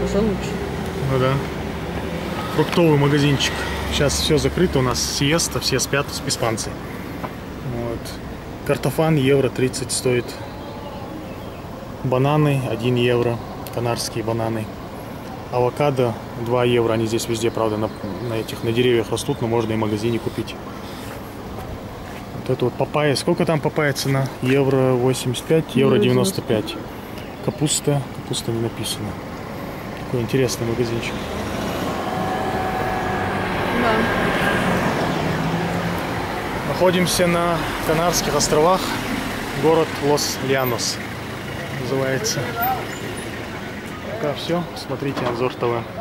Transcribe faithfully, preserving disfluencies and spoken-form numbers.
Уже лучше. Ну да. Фруктовый магазинчик. Сейчас все закрыто, у нас сиеста, все спят, испанцы. Вот. Картофан евро тридцать стоит. Бананы один евро, канарские бананы. Авокадо два евро, они здесь везде, правда, на, на этих, на деревьях растут, но можно и в магазине купить. Вот это вот папайя, сколько там папайя цена? Евро восемьдесят пять, евро девяносто пять. Капуста, капуста не написано. Такой интересный магазинчик. Да. Находимся на Канарских островах, город Лос-Льянос называется. Пока все, смотрите Анзор ТВ.